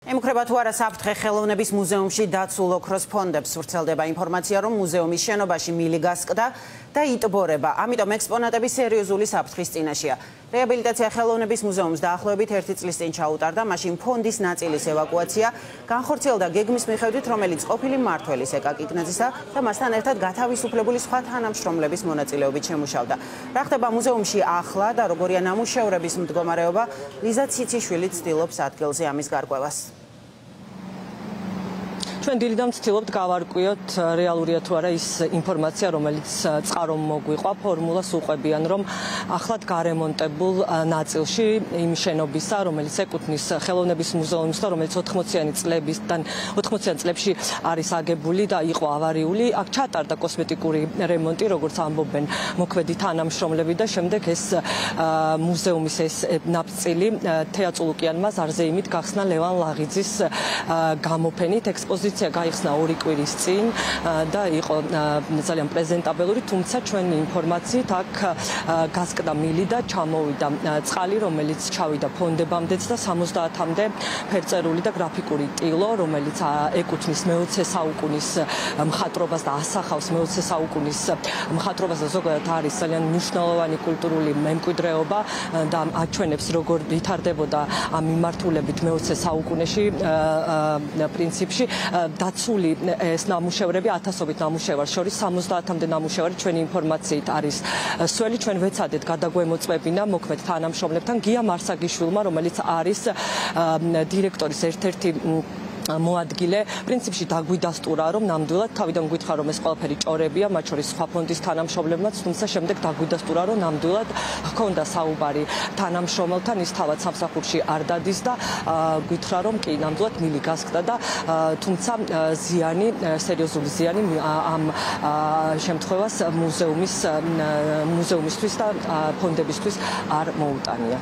ემუქრება თუ არა საფრთხე ხელოვნების მუზეუმში დაცულ ოქროს ფონდებს ვრცელდება ინფორმაცია, რომ მუზეუმის შენობაში მილი გასკდა და იტბორება. ამიტომ ექსპონატები სერიოზული საფრთხის წინაშეა. რეაბილიტაცია ხელოვნების მუზეუმს დაახლოებით 1 წლის წინ ჩაუტარდა, მაშინ ფონდის ნაწილის ევაკუაცია განხორციელდა გეგმის მიხედვით, რომელიც ყოფილი მმართველის ეკა კიკნაძისა და მასთან ერთად გათავისუფლებული სხვა თანამშრომლების მონაწილეობით შემუშავდა. რა ხდება მუზეუმში ახლა და როგორია ნამუშევრების მდგომარეობა, ლიზა ციციშვილი ცდილობს ადგილზე ამის გარკვევას. ჩვენ დილიდან ვცდილობთ გავარკვიოთ რეალურია თუ არა ის ინფორმაცია, რომელიც წყარომ მოგვიყვა, ფორმულას უყვებიან, რომ ახლად გარემონტებულ ნაწილში იმ შენობისა, რომელიც ეკუთვნის ხელოვნების მუზეუმს და რომელიც 80-იან წლებში არის აგებული და იყო ავარიული, აქ ჩატარდა კოსმეტიკური რემონტი, როგორც ამბობენ მოქმედი თანამშრომლები და შემდეგ ეს მუზეუმის ეს ნაწილი თეატრულუკიანმა ზარზეიმით გახსნა ლევან ლაღიძის გამოფენით. ექსპოზიცია გაიხსნა 2 კვირის წინ და იყო ძალიან პრეზენტაბელური, თუმცა ჩვენი ინფორმაციით აქ გასკდა მილი და ჩამოვიდა წყალი, რომელიც ჩავიდა ფონდებამდეც და 70-მდე ფერწერული და გრაფიკური ტილო, რომელიც ეკუთვნის მე-20 საუკუნის მხატვრობას და ასახავს მე-20 საუკუნის მხატვრობას და ზოგადად არის ძალიან მნიშვნელოვანი კულტურული მემკვიდრეობა და აჩვენებს როგორ ვითარდებოდა ამ მიმართულებით მე-20 საუკუნეში პრინციპში დაცული ეს ნამუშევრები 1000-ობით ნამუშევარს შორის 70-მდე ნამუშევარი ჩვენი ინფორმაციით არის სველი. ჩვენ ვეცადეთ გადაგვემოწმებინა მოქმედ თანამშრომლებთან გია მარსაგიშვილმა, რომელიც არის დირექტორის ერთ-ერთი მოადგილე. პრინციპში დაგვიდასტურა, რომ ნამდვილად თავიდან გვითხა, რომ ეს ყველაფერი ჭორებია, მათ შორის სხვა ფონდის თანამშრომლებმაც, თუმცა შემდეგ დაგვიდასტურა, რომ ნამდვილად ჰქონდა საუბარი თანამშრომელთან, ის თავად სამსახურში არ დადის და გვითხრა, რომ კი, ნამდვილად მილი გასკდა და თუმცა ზიანი, სერიოზული ზიანი ამ შემთხვევას მუზეუმისთვის და ფონდებისთვის არ მოუტანია.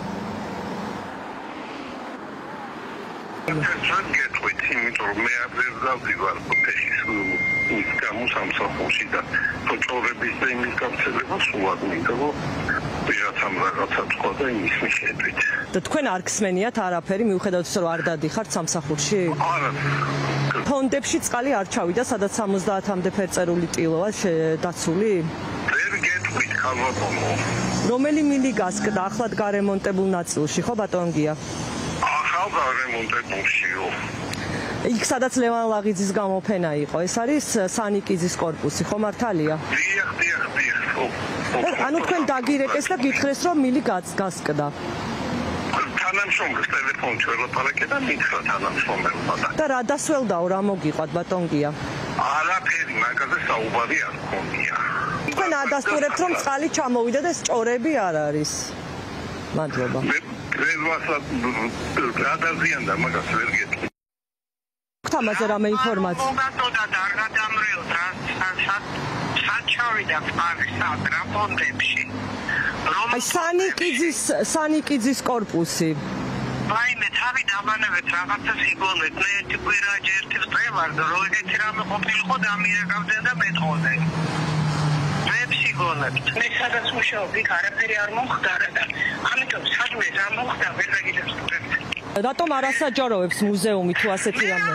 იმიტომ მე არ ვეძავდივარ ფეხის ის გამოსამსახურში და წორების და იმის გავრცელებას სულად მინდა, რომ ვიღაცამ რაღაცა თქვა და იმის მიხედვით. და თქვენ არ გსმენიათ არაფერი, მიუხედავად იმისა, რომ არ დადიხართ სამსახურში? არა. ფონდებში წყალი არ ჩავიდა, სადაც 70-მდე ფერწერული ტილოა დაცული? ვერ გეტყვით, ხალბატონო. რომელი მილი გასკდა ახლად გარემონტებულ ნაწილში, ხო ბატონ გია? ახალ გარემონტებულშიო. იქ სადაც ლევან ლაღიძის გამოფენა იყო, ეს არის სანიკიძის კორპუსი, ხო მართალია? დიახ. ანუ თქვენ დაგირეკეს და გითხრეს, რომ მილი გასკდა. თანამშრომლის ტელეფონში ველაპარაკე და მითხრა თანამშრომელმა და რა დასველდაო, რა მოგიყვათ ბატონ გია? არაფერი მაგაზე საუბარი არ მქონია. თქვენ ადასტურებთ, რომ წყალი ჩამოვიდა და ეს ჭორები არ არის. მადლობა. რა დაზიანდა მაგას ვერ გეტყვი. ამაზე რამე ინფორმაცია? ჩავიდა წყალი საგრაფონდებში. აი სანიკიძის კორპუსი. ვაიმე, თავი დამანებეთ რაღაცას იგონეთ, მე ერთი კვირა ერთი ვწევარ და რო ეგეთი რამე ყოფილიყო დამირეკავდნენ და მეტყოდნენ. ვებში გონებთ. მე სადაც მუშაობ, იქ არაფერი არ მომხდარა და ამიტომ სადმე რა მომხდა ვერ გაგიდებს ვწევთ. რატომ არ ასაჯაროებს მუზეუმი თუ ასეთი რამე?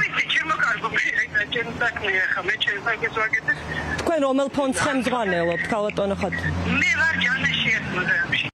თქვენ რომელ ფონდს ხელმძღვანელობთ, ქალბატონო ხატი? მე ვარ ჯანაშიას მუზეუმში.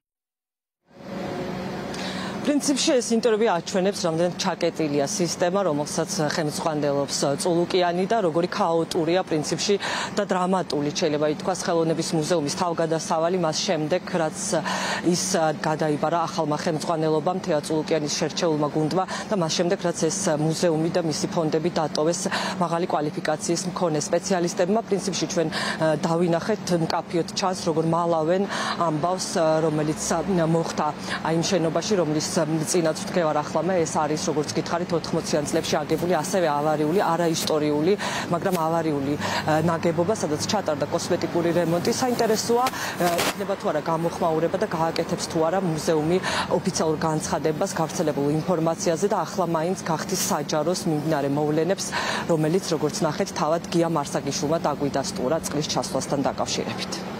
პრინციპში ეს ინტერვიუ აჩვენებს, რამდენად ჩაკეტილია სისტემა, რომელსაც ხელმძღვანელობს წულუკიანი და როგორი ქაოტურია პრინციპში და დრამატული შეიძლება ითქვას ხელოვნების მუზეუმის თავგადასავალი მას შემდეგ, რაც ის გადაიბარა ახალმა ხელმძღვანელობამ თეატრულუკიანის შერჩეულმა გუნდმა და მას შემდეგ, რაც ეს მუზეუმი და მისი ფონდები დატოვეს მაღალი კვალიფიკაციის მქონე სპეციალისტებმა. პრინციპში ჩვენ დავინახეთ მკაფიოდ ჩანს, როგორ მალავენ ამბავს, რომელიც მოხდა აი იმ შენობაში, რომლის წინაც ვდგევარ ახლა მე, ეს არის როგორც გითხარით 80-იან წლებში აგებული ასევე ავარიული, არაისტორიული, მაგრამ ავარიული ნაგებობა, სადაც ჩატარდა კოსმეტიკური რემონტი. საინტერესოა, იქნება თუ არა გამოხმაურება და გააკეთებს თუ არა მუზეუმი ოფიციალურ განცხადებას გავრცელებულ ინფორმაციაზე და ახლა მაინც გახდის საჯაროს მიმდინარე მოვლენებს, რომელიც როგორც ნახეთ, თავად გია მარსაგიშვილმა დაგვიდასტურა წყლის ჩასვლასთან დაკავშირებით.